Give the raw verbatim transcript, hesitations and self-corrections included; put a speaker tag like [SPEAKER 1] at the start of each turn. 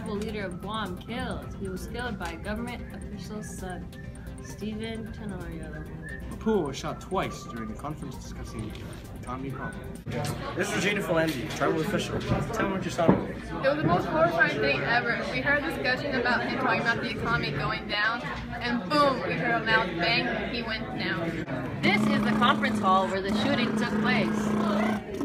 [SPEAKER 1] tribal leader of Guam killed. He was killed by a government official's son, Stephen Tenorio.
[SPEAKER 2] Papua was shot twice during a conference discussing economy problems.
[SPEAKER 3] This is Regina Philanzi, tribal official. Tell me what you saw today.
[SPEAKER 4] It was the most horrifying thing ever. We heard a discussion about him talking about the economy going down, and boom, we heard a loud bang, he went down.
[SPEAKER 1] This is the conference hall where the shooting took place.